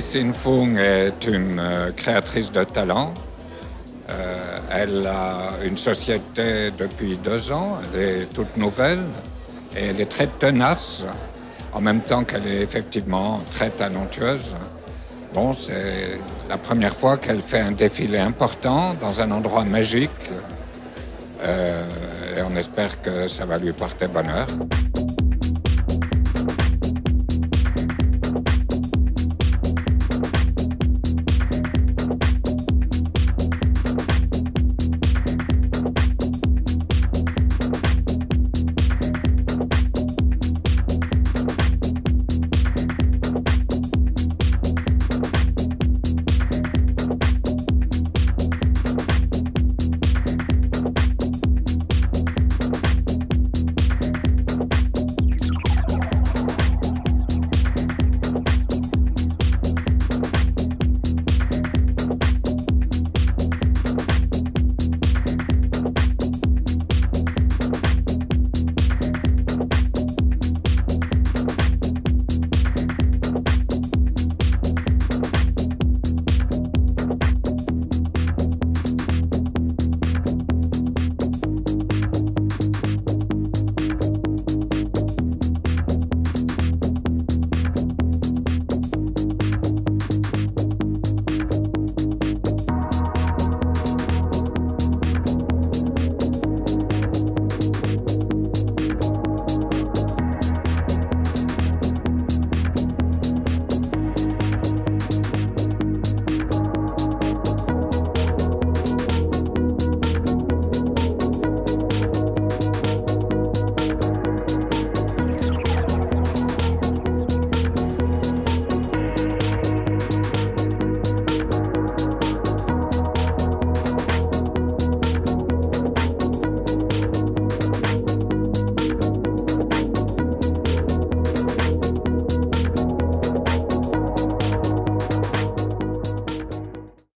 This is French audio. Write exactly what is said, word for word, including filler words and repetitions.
Christine Fung est une euh, créatrice de talent. Euh, elle a une société depuis deux ans, elle est toute nouvelle et elle est très tenace, en même temps qu'elle est effectivement très talentueuse. Bon, c'est la première fois qu'elle fait un défilé important dans un endroit magique euh, et on espère que ça va lui porter bonheur.